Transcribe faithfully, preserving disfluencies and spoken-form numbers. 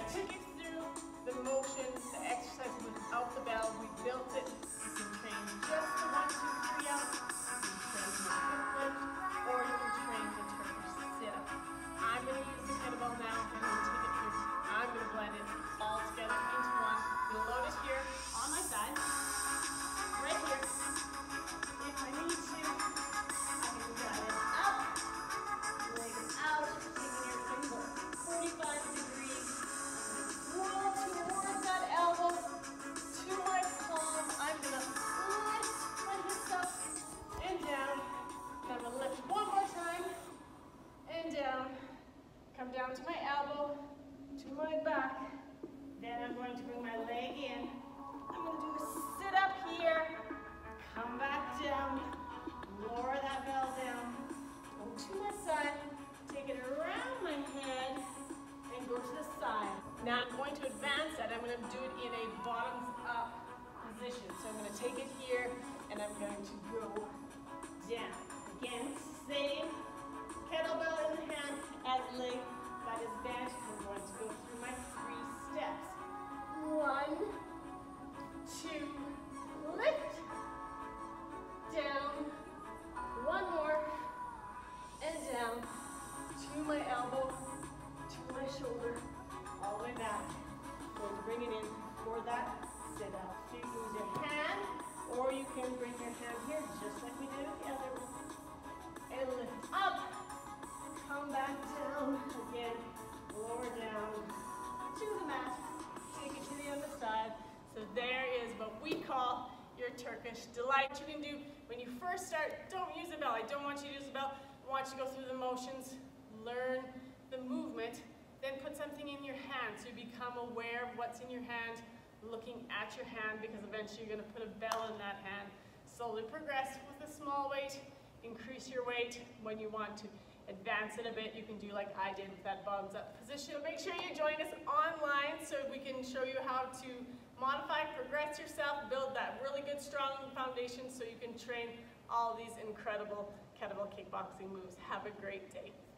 took it through the motions, the exercise without the bell. We built it. You can train just the one, two, three out. You can train the hip lift, or you can train the Turkish Sit Up. I'm going to use the kettlebell now. I'm going to take it through. I'm going to blend it all together into one. You'll load it here on my side, right here. If I need to, I can drive it up, leg it out, taking your finger forty-five degrees. Roll towards that elbow to my palm. I'm going to lift my hips up and down. I'm going to lift one more time and down. Come down to my elbow, to my back. Then I'm going to bring my leg in. I'm going to do a sit up here. Come back down. Lower that bell down. Go to my side. Take it around my head and go to the side. Now I'm going to advance that. I'm going to do it in a bottoms up position. So I'm going to take it here and I'm going to go down. Again, same kettlebell in the hand as leg that is bent. I'm going to go through my three steps. One, two, lift, down, one more, and down, to my elbow, to my shoulder, all the way back. Going to bring it in for that sit up. So you can use your hand, or you can bring your hand here, just like we did the other one. And lift up, come back down, again, lower down, to the mat, take it to the other side. So there is what we call your Turkish delight. You can do, when you first start, don't use a bell. I don't want you to use a bell. I want you to go through the motions, learn the movement, then put something in your hand so you become aware of what's in your hand, looking at your hand, because eventually you're going to put a bell in that hand. Slowly progress with a small weight, increase your weight. When you want to advance it a bit, you can do like I did with that bottoms up position. Make sure you join us online so we can show you how to modify, progress yourself, build that really good strong foundation so you can train all these incredible kettlebell kickboxing moves. Have a great day.